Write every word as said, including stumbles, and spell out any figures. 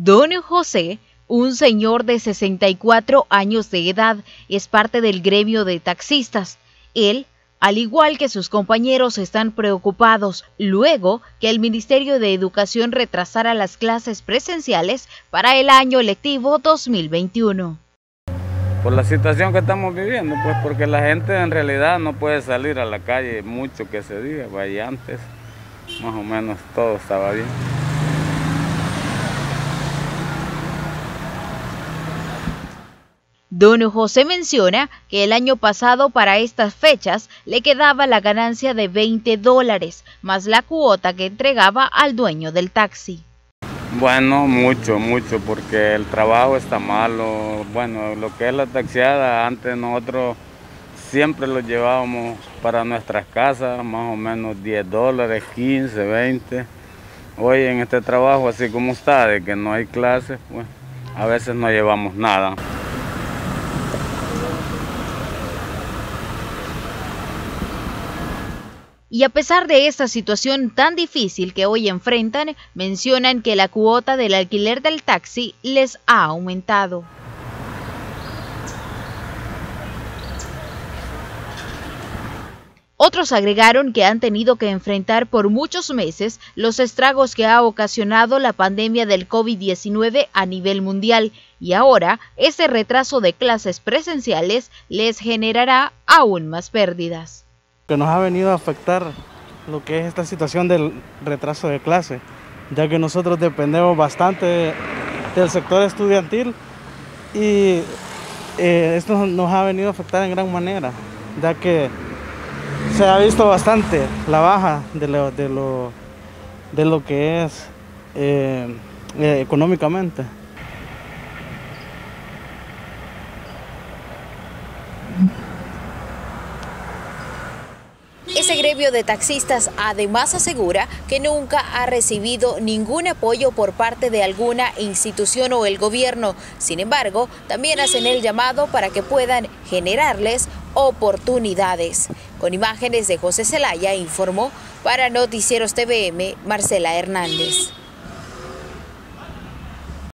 Don José, un señor de sesenta y cuatro años de edad, es parte del gremio de taxistas. Él, al igual que sus compañeros, están preocupados luego que el Ministerio de Educación retrasara las clases presenciales para el año lectivo dos mil veintiuno. Por la situación que estamos viviendo, pues porque la gente en realidad no puede salir a la calle mucho que se diga, vaya antes, más o menos todo estaba bien. Don José menciona que el año pasado para estas fechas le quedaba la ganancia de veinte dólares, más la cuota que entregaba al dueño del taxi. Bueno, mucho, mucho, porque el trabajo está malo. Bueno, lo que es la taxiada, antes nosotros siempre lo llevábamos para nuestras casas, más o menos diez dólares, quince, veinte. Hoy en este trabajo, así como está, de que no hay clases, pues a veces no llevamos nada. Y a pesar de esta situación tan difícil que hoy enfrentan, mencionan que la cuota del alquiler del taxi les ha aumentado. Otros agregaron que han tenido que enfrentar por muchos meses los estragos que ha ocasionado la pandemia del COVID diecinueve a nivel mundial y ahora ese retraso de clases presenciales les generará aún más pérdidas. Que nos ha venido a afectar lo que es esta situación del retraso de clase, ya que nosotros dependemos bastante del sector estudiantil y eh, esto nos ha venido a afectar en gran manera, ya que se ha visto bastante la baja de lo, de lo, de lo que es eh, eh, económicamente. Ese gremio de taxistas además asegura que nunca ha recibido ningún apoyo por parte de alguna institución o el gobierno. Sin embargo, también hacen el llamado para que puedan generarles oportunidades. Con imágenes de José Zelaya, informó para Noticieros T V M, Marcela Hernández.